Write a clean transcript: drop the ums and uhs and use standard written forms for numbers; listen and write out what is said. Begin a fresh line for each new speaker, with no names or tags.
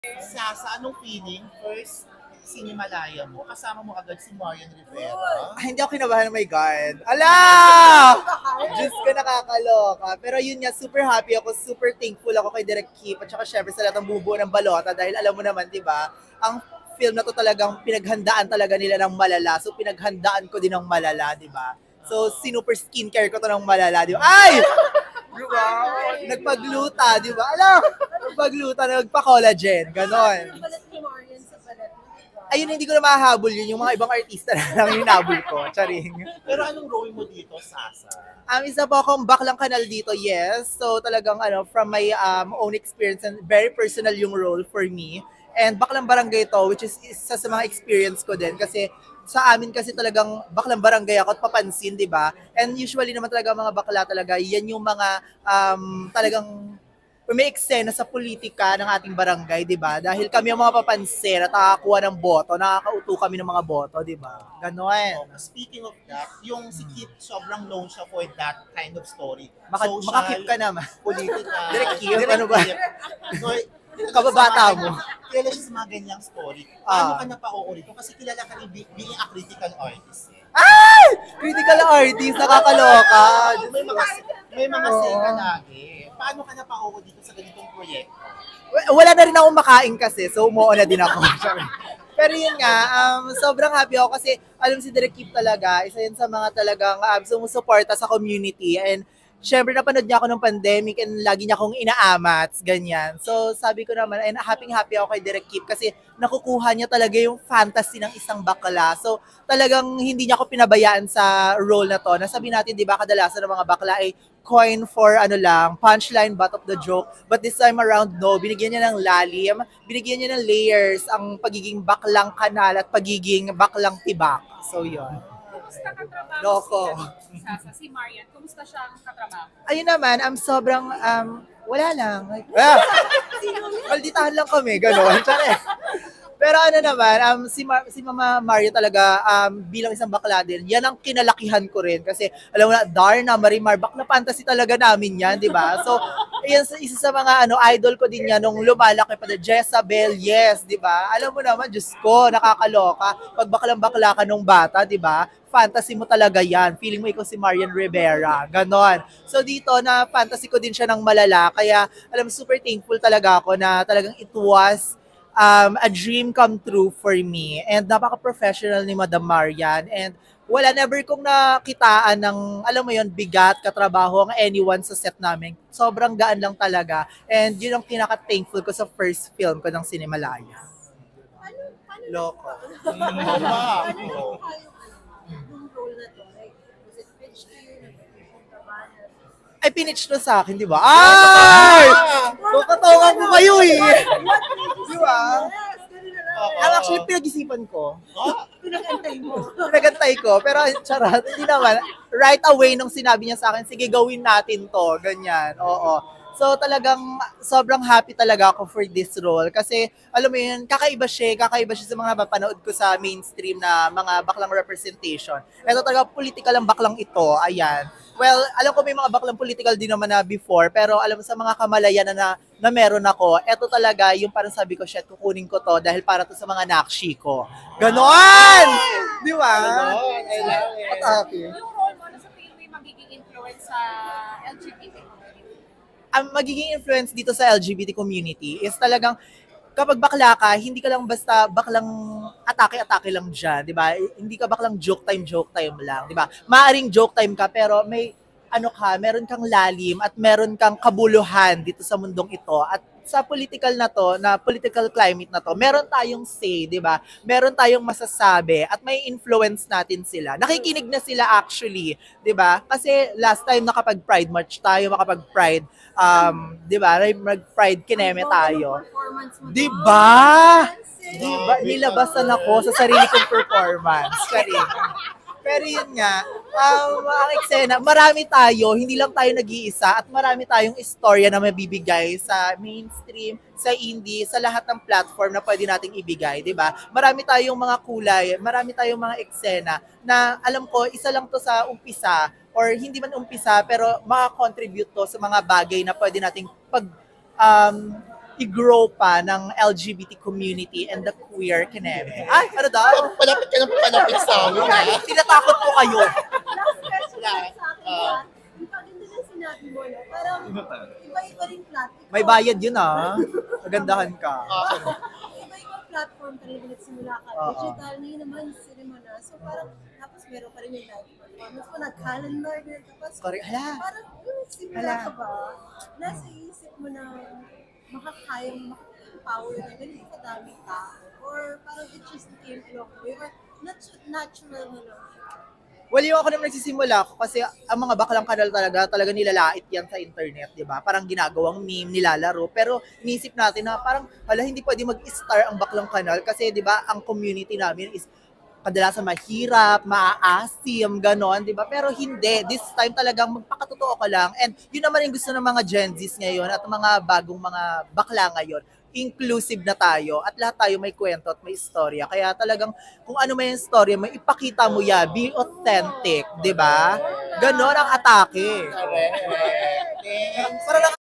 Sa anong feeling? First, sinimalaya mo. Kasama mo agad si Marian Rivera.
Ay, hindi ako kinabahan, oh my God. Ala! Diyos ko, nakakaloka. Pero yun nga, super happy ako, super thankful ako kay Direk Kip at saka syempre sa lahat ng bubuo ng balota dahil alam mo naman, di ba, ang film na to talagang pinaghandaan talaga nila ng malala. So, pinaghandaan ko din ng malala, di ba? So, sinuper skincare ko to ng malala, di ba? Ay! Di ba? Nagpagluta, di ba? Alam! Nagpagluta, nagpa-collagen. Ganon. Ayun, hindi ko na mahahabol yun. Yung mga ibang artista na lang yung hinabol ko. Charing.
Pero anong role mo dito, Sasa?
Isa po akong baklang kanal dito, yes. So talagang from my own experience and very personal yung role for me. And baklang barangay to, which is isa sa mga experience ko din. Kasi sa amin kasi talagang baklang barangay ako at papansin, di ba? And usually naman talaga mga bakla talaga, yan yung mga talagang may eksena sa politika ng ating barangay, di ba? Dahil kami ang mga papansin at nakakakuha ng boto, nakakauto kami ng mga boto, di ba? Ganon.
Speaking of that, yung si Kit, sobrang known siya for that kind of story.
Makakip ka naman.
Politika.
Direk Kip, ano ba?
So,
Kababata mo.
Kilala siya sa mga ganyang story. Paano ka napauo rito? Kasi kilala ka rin being a critical artist.
Ay! Critical artist, nakakaloka.
May mga say ka lagi. Paano ka napauo dito sa ganitong proyekto?
Wala na rin akong makain kasi, so umuo na din ako. Pero yun nga, sobrang happy ako kasi alam si Direk Kip talaga, isa yun sa mga talagang sumusuporta sa community. And syempre napanood niya ako ng pandemic and lagi niya akong inaamats, ganyan. So sabi ko naman, and happy ako kay Direk Kip kasi nakukuha niya talaga yung fantasy ng isang bakla. So talagang hindi niya ako pinabayaan sa role na to. Nasabi natin, di ba, kadalasan ng mga bakla ay coin for punchline, butt of the joke. But this time around, no, binigyan niya ng lalim, binigyan niya ng layers ang pagiging baklang kanal at pagiging baklang tibak. So yun.
Kumusta katrabaho
Loko.
si Marian? Kumusta siyang katrabaho?
Ayun naman, sobrang, wala lang. Malditahan lang kami, gano'n. Pero ano naman, si Mama Mario talaga, bilang isang bakla din, yan ang kinalakihan ko rin. Kasi, alam mo na, Darna, Marimar, bakla fantasy talaga namin yan, di ba? So, yan, isa sa mga idol ko din yan nung lumalaki pa na Jezabel, yes, di ba? Alam mo naman, Diyos ko, nakakaloka. Pag baklang-bakla ka nung bata, di ba? Fantasy mo talaga yan. Feeling mo ikaw si Marian Rivera. Ganon. So dito, na fantasy ko din siya ng malala. Kaya, super thankful talaga ako na talagang it was a dream come true for me. And napaka-professional ni Madam Marian. And wala, never kong nakitaan ng, alam mo yon, bigat, katrabaho ang anyone sa set namin. Sobrang gaan lang talaga. And yun ang pinaka-thankful ko sa first film ko ng Cinemalaya. Loko. Ay, pinitch to sa akin, di ba? Ay! Kakatawan ko kayo eh! Di ba? Actually, pinag-isipan ko. Pinagantay ko. Pero, charot, hindi naman. Right away nung sinabi niya sa akin, sige, gawin natin to. Ganyan, oo. So talagang sobrang happy talaga ako for this role kasi alam mo yun, kakaiba siya sa mga napapanood ko sa mainstream na mga baklang representation. Ito talaga political ang baklang ito, ayan. Well, alam ko may mga baklang political din naman na before, pero alam mo sa mga kamalayan na meron ako, ito talaga yung parang sabi ko, shit, kukunin ko to dahil para to sa mga nakshi ko. Ganon! Di ba?
Ganon, I love it.
Happy.
Yung role mo, sa tingin mo yung magiging influence sa LGBT community?
Ang magiging influence dito sa LGBT community is talagang kapag bakla ka, hindi ka lang basta baklang atake-atake lang dyan, di ba? Hindi ka baklang joke time lang, di ba? Maaring joke time ka, pero may meron kang lalim at meron kang kabuluhan dito sa mundong ito. At sa political political climate na to, meron tayong say, di ba? Meron tayong masasabi at may influence natin sila. Nakikinig na sila actually, di ba? Kasi last time nakapag-Pride March tayo, makapag-Pride, di ba? Mag-Pride kineme tayo. Di ba? Di ba? Nilabasan ako sa sarili kong performance. Pero yun nga, ang eksena, marami tayo, hindi lang tayo nag-iisa at marami tayong istorya na mabibigay sa mainstream, sa indie, sa lahat ng platform na pwede nating ibigay, di ba? Marami tayong mga kulay, marami tayong mga eksena na alam ko, isa lang to sa umpisa or hindi man umpisa pero maka-contribute to sa mga bagay na pwede nating i-grow pa ng LGBT community and the queer kineme. Ay, ano daw?
Palapit ka ng palapit sa amin, ha?
Tinatakot po kayo.
Last question lang sa akin,
Ah.
Yung paganda ng sinabi mo, no? Parang iba-iba rin platform.
May bayad yun Magandahan ka.
Iba-ibang platform ka rin nagsimula ka.
Oo.
Digital, ngayon naman, cinema na. So parang, tapos meron pa rin yung live performance mo, nag-calendar, tapos
Correct. Hala.
parang simula
Hala.
ka ba, nasa isip mo na makakayang maka-empower na ganito kadaming tao? Or parang it just came along the way? Or natural na lang siya?
Well, yung ako naman nagsisimula ko kasi ang mga baklang kanal talaga nilalait yan sa internet, di ba? Parang ginagawang meme, nilalaro. Pero inisip natin na parang, hindi pwede mag-star ang baklang kanal kasi, di ba, ang community namin is kadalasan mahirap, maaasim, ganon, di ba? Pero hindi. This time talagang magpakatotoo ka lang. And yun naman yung gusto ng mga Gen Zs ngayon at mga bagong mga bakla ngayon. Inclusive na tayo at lahat tayo may kwento at may istorya. Kaya talagang kung ano may istorya, may ipakita mo yan. Be authentic, di ba? Ganon ang atake.
Correct. Thanks.
Para lang